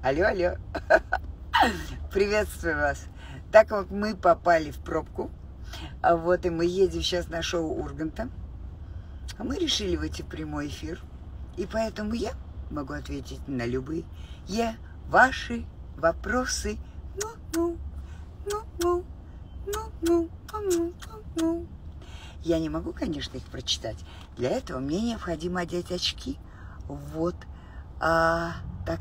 Алло, алло. Приветствую вас. Так как мы попали в пробку, вот и мы едем сейчас на шоу Урганта, а мы решили выйти в прямой эфир, и поэтому я могу ответить на любые ваши вопросы. Я не могу, конечно, их прочитать. Для этого мне необходимо одеть очки. Вот. Так.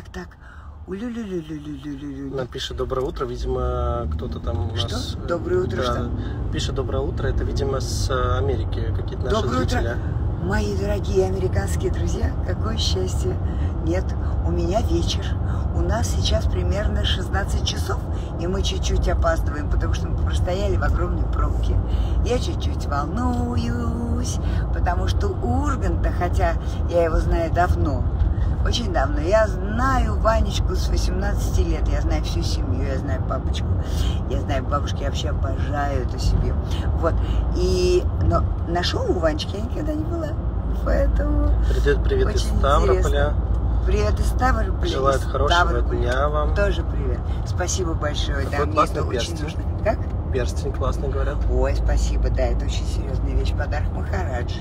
Нам пишет доброе утро, видимо, кто-то там у нас... Что? Доброе утро, да, что? Пишет доброе утро, это, видимо, с Америки, какие-то наши Доброе зрители. Утро, мои дорогие американские друзья, какое счастье. Нет, у меня вечер. У нас сейчас примерно 16 часов, и мы чуть-чуть опаздываем, потому что мы простояли в огромной пробке. Я чуть-чуть волнуюсь, потому что у Урганта, хотя я его знаю давно, очень давно, я знаю Ванечку с 18 лет, я знаю всю семью, я знаю папочку, я знаю бабушку, я вообще обожаю эту семью. Вот, но на шоу у Ванечки я никогда не была, поэтому Привет из Ставрополя. Интересно. Привет из Ставрополя. Желают хорошего дня вам. Тоже привет. Спасибо большое. Какой классный перстень. Очень нужно. Как? Перстень классный, говорят. Ой, спасибо, да, это очень серьезная вещь. Подарок Махараджи.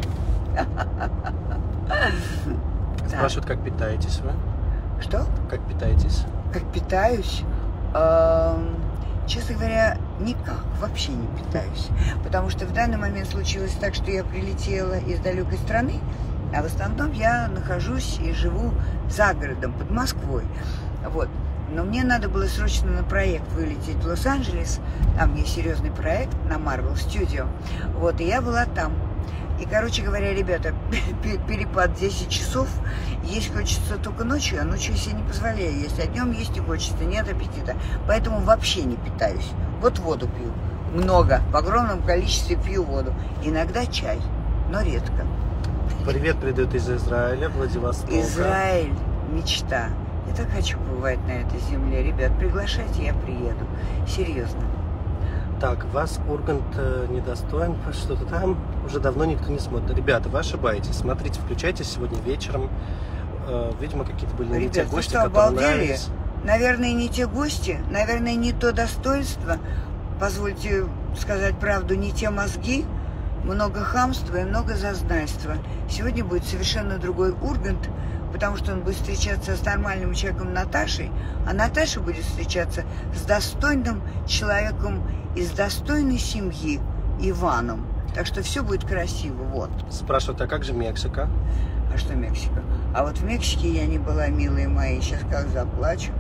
Спрашивают, как питаетесь вы? Что? Как питаетесь? Как питаюсь? Честно говоря, никак, вообще не питаюсь. Потому что в данный момент случилось так, что я прилетела из далекой страны, а в основном я нахожусь и живу за городом, под Москвой. Вот. Но мне надо было срочно на проект вылететь в Лос-Анджелес. Там есть серьезный проект на Marvel Studio. Вот, и я была там. И, короче говоря, ребята, перепад 10 часов. Есть хочется только ночью, а ночью я себе не позволяю есть. А днем есть не хочется, нет аппетита. Поэтому вообще не питаюсь. Вот воду пью. Много. В огромном количестве пью воду. Иногда чай, но редко. Привет передают из Израиля, Владивостока. Израиль – мечта. Я так хочу побывать на этой земле. Ребят, приглашайте, я приеду. Серьезно. Так, вас Ургант недостоин, что-то там уже давно никто не смотрит. Ребята, вы ошибаетесь. Смотрите, включайте сегодня вечером. Видимо, какие-то были не те гости, которые нравились. Наверное, не те гости, наверное, не то достоинство. Позвольте сказать правду, не те мозги. Много хамства и много зазнайства. Сегодня будет совершенно другой Ургант, потому что он будет встречаться с нормальным человеком Наташей, а Наташа будет встречаться с достойным человеком из достойной семьи Иваном. Так что все будет красиво, вот. Спрашивают, а как же Мексика? А что Мексика? А вот в Мексике я не была, милые мои, сейчас как заплачу.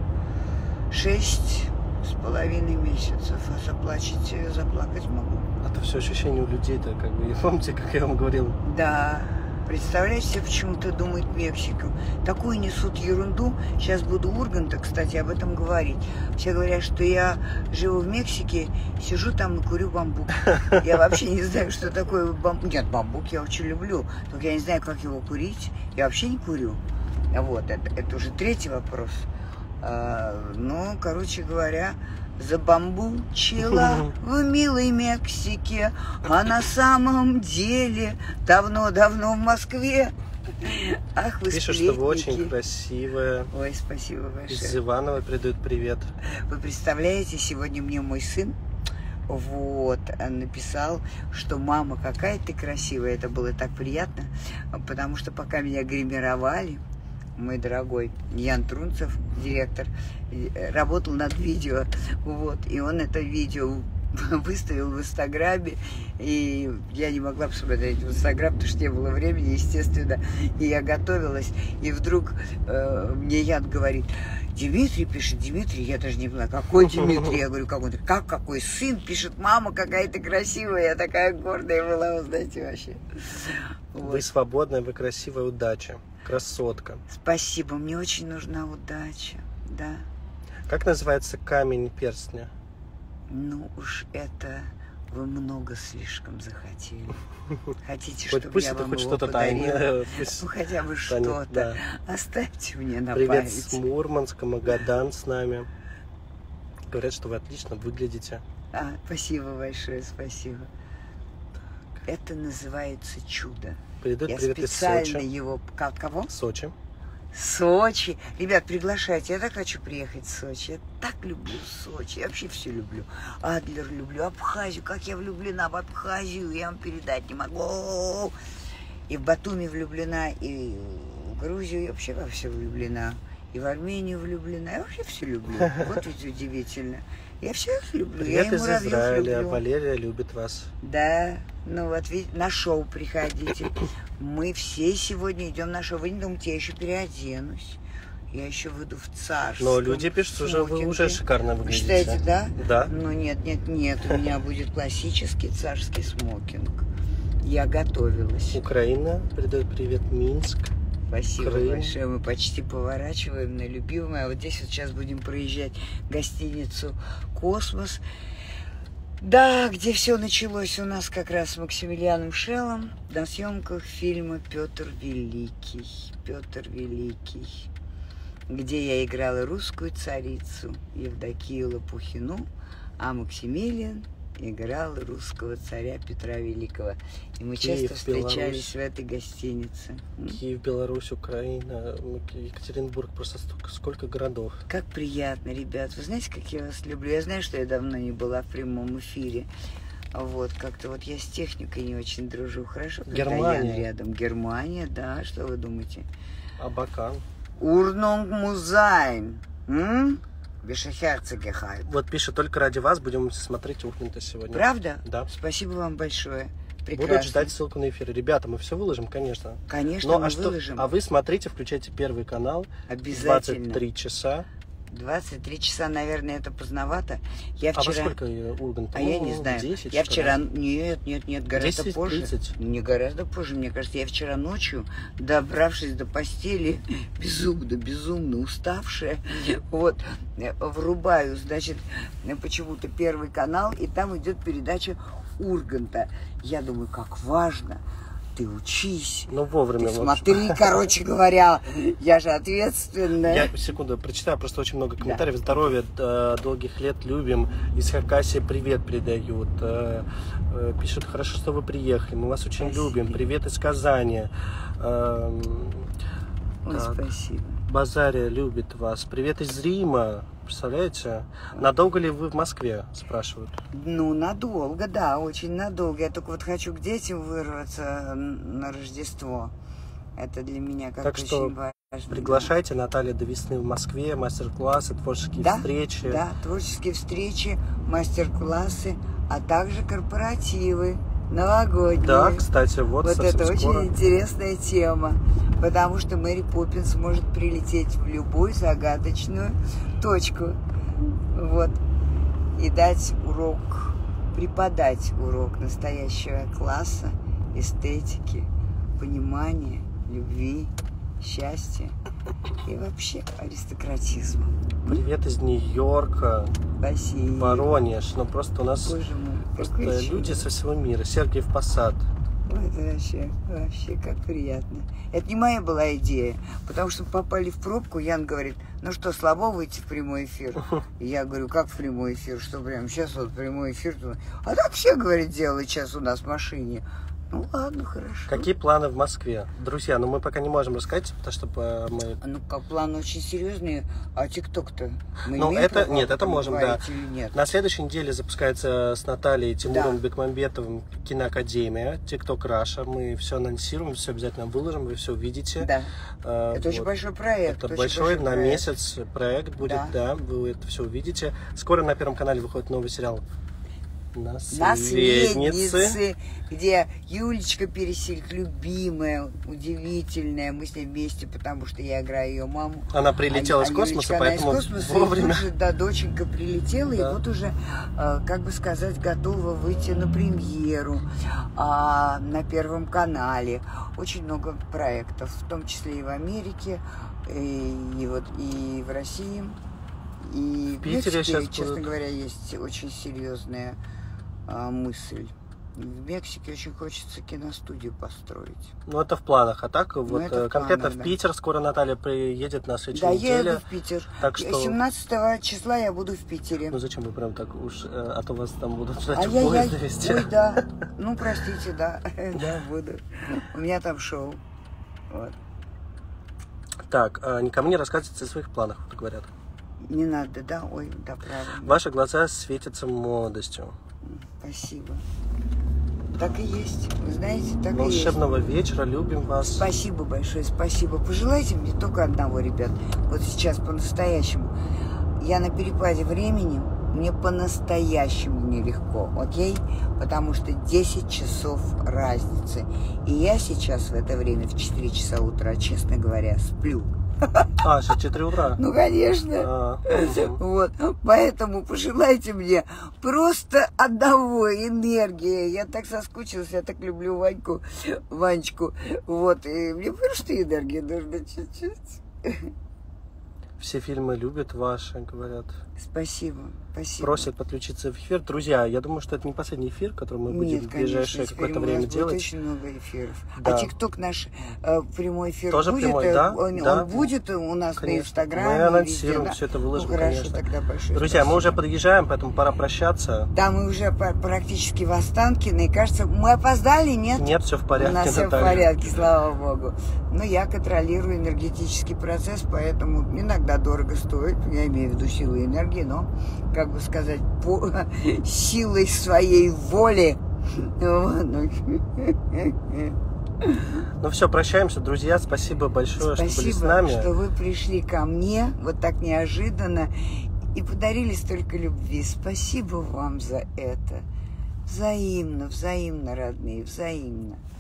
6,5 месяцев, а заплакать могу. Это все ощущение у людей-то, как бы, помните, как я вам говорил? Да, представляете себе, почему-то думают Мексику. Такую несут ерунду. Сейчас буду Урганта, кстати, об этом говорить. Все говорят, что я живу в Мексике, сижу там и курю бамбук. Я вообще не знаю, что такое бамбук. Нет, бамбук я очень люблю, только я не знаю, как его курить. Я вообще не курю. Вот, это уже третий вопрос. Ну, короче говоря, забамбучила в милой Мексике, а на самом деле давно-давно в Москве. Ах, вы пишут, сплетники. Что вы очень красивая. Ой, спасибо большое. Из Иванова передают привет. Вы представляете, сегодня мне мой сын написал, что мама, какая ты красивая. Это было так приятно, потому что пока меня гримировали, мой дорогой Ян Трунцев, директор, работал над видео, и он это видео выставил в Инстаграме, и я не могла посмотреть в Инстаграм, потому что не было времени, естественно, и я готовилась, и вдруг мне Ян говорит: Дмитрий пишет, Дмитрий, я даже не поняла, какой Дмитрий? Я говорю, какой сын пишет, мама, какая ты красивая, я такая гордая была, вы знаете, вообще. Вы свободная, вы красивая, удача. Красотка. Спасибо, мне очень нужна удача, да. Как называется камень перстня? Ну уж это вы много слишком захотели. Хотите, чтобы пусть я это вам хоть его что-то подарила? тайное. Ну хотя бы что-то. Да. Оставьте мне на Привет память. с Мурманска, Магадан с нами. Говорят, что вы отлично выглядите. Спасибо большое, спасибо. Это называется чудо. Передают Я привет из специально Сочи. его... Кого? Сочи. Сочи. Ребят, приглашайте. Я так хочу приехать в Сочи. Я так люблю Сочи. Я вообще все люблю. Адлер люблю. Абхазию. Как я влюблена в Абхазию. Я вам передать не могу. И в Батуми влюблена, и в Грузию. Я вообще во все влюблена. И в Армению влюблена. Я вообще все люблю. Вот ведь удивительно. Я всех люблю. Привет я из Израиля. люблю. Валерия любит вас. Да. Ну вот, видите, на шоу приходите. Мы все сегодня идем на шоу. Вы не думайте, я еще переоденусь. Я еще выйду в царство. Но люди пишут, что вы уже шикарно выглядите. Считаете, да? Да. Ну нет. У меня будет классический царский смокинг. Я готовилась. Украина передает привет, Минск. Спасибо Крым. большое. Мы почти поворачиваем на любимое. А вот здесь вот сейчас будем проезжать гостиницу «Космос». Да, где все началось у нас как раз с Максимилианом Шеллом на съемках фильма «Петр Великий». «Петр Великий», где я играла русскую царицу Евдокию Лопухину, а Максимилиан играл русского царя Петра Великого. И мы Киев, часто встречались Беларусь. в этой гостинице. Киев, Беларусь, Украина, Екатеринбург, просто сколько городов. Как приятно, ребят. Вы знаете, как я вас люблю? Я знаю, что я давно не была в прямом эфире. Вот, как-то вот я с техникой не очень дружу. Хорошо, когда Германия. Ян рядом. Германия, да, что вы думаете? Абакан. Урнунг Музайн. Бешехерцегехайт. Вот пишет, только ради вас будем смотреть Урганта сегодня. Правда? Да. Спасибо вам большое. Прекрасно. Будут ждать ссылку на эфир. Ребята, мы все выложим, конечно. Конечно, мы а что? выложим. А вы смотрите, включайте Первый канал. Обязательно. 23 часа. 23 часа, наверное, это поздновато. Я А во вчера... сколько Ургант? А я не знаю. 10, Я что вчера... ли? Нет, гораздо 10, позже. 30. Не гораздо позже, мне кажется. Я вчера ночью, добравшись до постели, безумно уставшая, вот, врубаю, значит, почему-то Первый канал, и там идет передача Урганта. Я думаю, как важно. Ты учись. Ну, вовремя. Ты смотри, короче говоря, я же ответственная. Я, секунду, прочитаю, просто очень много комментариев. Да. Здоровья, долгих лет, любим. Из Хакасии привет передают. Пишут, хорошо, что вы приехали, мы вас очень любим. Привет из Казани. Ой, спасибо. Базария любит вас. Привет из Рима. Представляете? Надолго ли вы в Москве, спрашивают? Ну, надолго, да, очень надолго. Я только вот хочу к детям вырваться на Рождество. Это для меня как так очень что важно. Приглашайте Наталью до весны в Москве, мастер-классы, творческие встречи. Да, творческие встречи, мастер-классы, а также корпоративы новогодние. Да, кстати, вот это скоро. очень интересная тема, потому что Мэри Поппинс может прилететь в любую загадочную точку, вот, и дать урок, преподать урок настоящего класса, эстетики, понимания, любви, счастья и вообще аристократизма. Привет из Нью-Йорка. Спасибо. Воронеж. Ну просто у нас Боже мой, просто люди со всего мира. Сергиев Посад. Ой, это вообще как приятно. Это не моя была идея, потому что попали в пробку. Ян говорит, ну что, слабо выйти в прямой эфир? И я говорю, как в прямой эфир? Что прямо сейчас вот прямой эфир? А так все, говорит, делают сейчас у нас в машине. Ну ладно, хорошо. Какие планы в Москве? Друзья, ну мы пока не можем рассказать, потому что мы... Ну, как планы очень серьезные, а ТикТок-то мы ну, имеем право нет, это можем, да. или нет? На следующей неделе запускается с Натальей и Тимуром Бекмамбетовым киноакадемия, ТикТок Раша. Мы все анонсируем, все обязательно выложим, вы все увидите. Да. Это очень большой проект. Это большой на месяц проект будет, да, вы это все увидите. Скоро на Первом канале выходит новый сериал «Наследницы», где Юлечка Пересильд, любимая, удивительная. Мы с ней вместе, потому что я играю ее маму. Она прилетела из космоса, поэтому из космоса, вовремя. И тут же, да, доченька прилетела, и вот уже, как бы сказать, готова выйти на премьеру на Первом канале. Очень много проектов, в том числе и в Америке, и в России. И в Питере сейчас, честно говоря, есть очень серьезная мысль. В Мексике очень хочется киностудию построить. Ну, это в планах. А так, вот конкретно планах, в Питер скоро Наталья приедет на следующей неделе. неделе. Да, я еду в Питер. Так что... 17 числа я буду в Питере. Ну, зачем вы прям так уж... А то вас там будут ждать в поезде везде. Ой, да. Ну, простите, да. Да, буду. У меня там шоу. Вот. Так, никому не рассказывайте о своих планах, вот говорят. Не надо, да? Ой, да, правильно. Ваши глаза светятся молодостью. Спасибо. Так и есть. Вы знаете, так и есть. Волшебного вечера, любим вас. Спасибо большое, спасибо. Пожелайте мне только одного, ребят. Вот сейчас по-настоящему. Я на перепаде времени, мне по-настоящему нелегко, окей? Потому что 10 часов разницы. И я сейчас в это время, в 4 часа утра, честно говоря, сплю. Сейчас 4 утра? Ну, конечно. Вот. Поэтому пожелайте мне просто одного энергии. Я так соскучилась, я так люблю Ванечку. Вот. И мне просто энергии нужно чуть-чуть. Все фильмы любят ваши, говорят. Спасибо, спасибо. Просят подключиться в эфир. Друзья, я думаю, что это не последний эфир, который мы будем в ближайшее какое-то время делать. Очень много эфиров. Да. А ТикТок наш прямой эфир тоже будет? Прямой, да? Он будет у нас на Инстаграме? Мы анонсируем, везде, да? все это выложим, Ну, хорошо, конечно. тогда большое Друзья, спасибо. мы уже подъезжаем, поэтому пора прощаться. Да, мы уже практически в Останкино, и кажется, мы опоздали, нет? Нет, все в порядке, У нас все в Наталья. порядке, слава богу. Но я контролирую энергетический процесс, поэтому иногда дорого стоит, я имею в виду силу и энергии, но, как бы сказать, силой своей воли. Ну все, прощаемся, друзья. Спасибо большое, что были с нами. Спасибо, что вы пришли ко мне вот так неожиданно и подарили столько любви. Спасибо вам за это. Взаимно, взаимно, родные, взаимно.